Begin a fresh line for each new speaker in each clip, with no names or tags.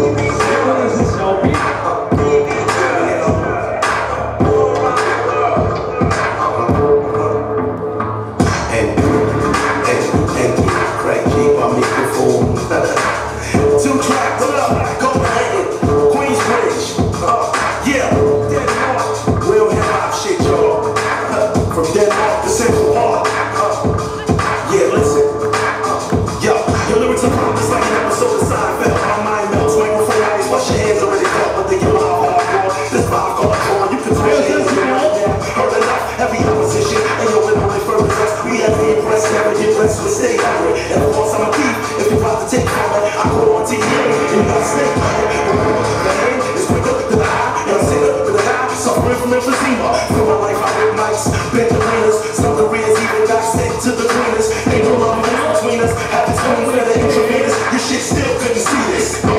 Stay hungry, and of course I'm a thief. If you're about to take from it, I go on TV and you gotta stay hungry. Remember, the hand is quicker than the eye, and I'm sicker than the eye. Suffering from emphysema. Through my life, I rip nights, bent the winners. Some careers even got sent to the cleaners. Ain't no love between us. Have this spoon for the intravenous. Your shit still couldn't see this. From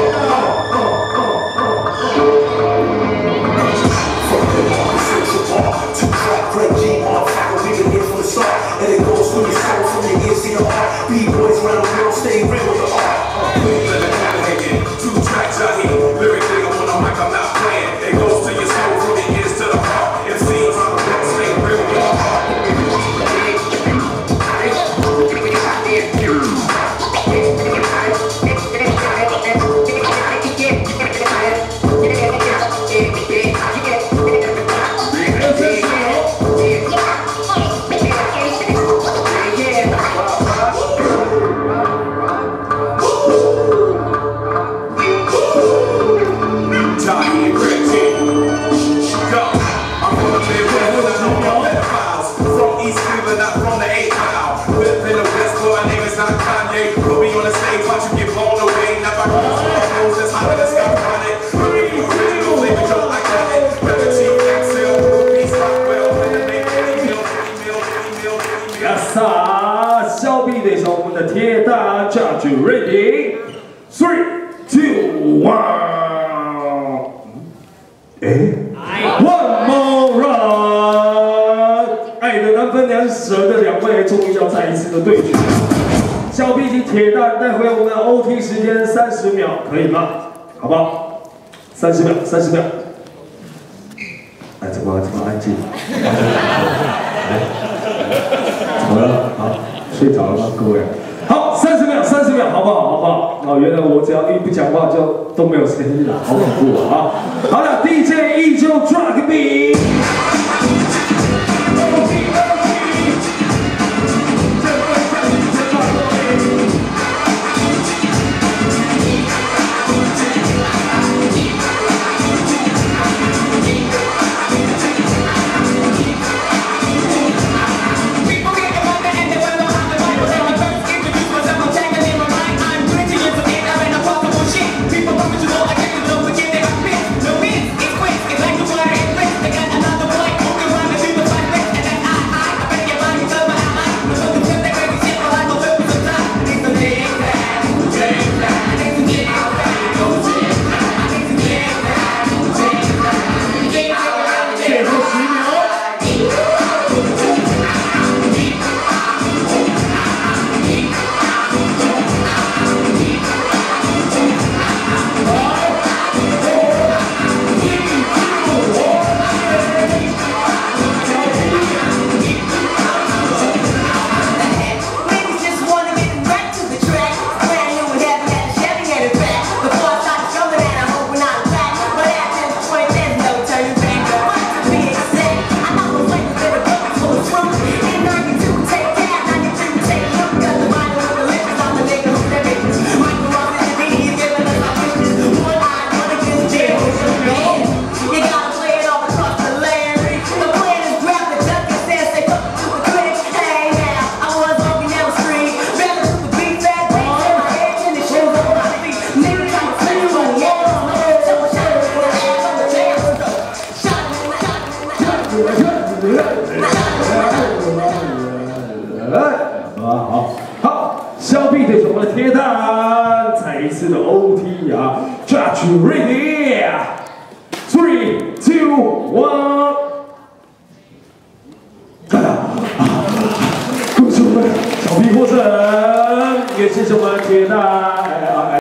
the Central Park to Crack Greg G, motherfucker, we've been here from the start, and it goes through your soul from your ears to your heart. B-boys round the world, stay real with the art. Two tracks out here, lyrically on the mic, I'm not playing. It goes to your soul from your ears to the heart. MCs on the world, stay real with the art.
肖 B 对手，我们的铁蛋 Judge Ready 3, 2, 1， One more run！ 爱的难分难舍的两位，终于要再一次的对决。肖 B 及铁蛋带回我们的 OT 时间30秒，可以吗？好不好？30秒，30秒。哎，怎么安静？怎么了？好，睡着了吗，各位？好，30秒，30秒，好不好？好不好？好，原来我只要一不讲话就都没有声音了，好恐怖啊！好了 ，DJ 依旧 Drug B。好，肖 B 对手我们的铁蛋，再一次的 OT 啊 ，Judge Ready 3, 2, 1。恭喜我们小 B 获胜，也谢谢我们的铁蛋。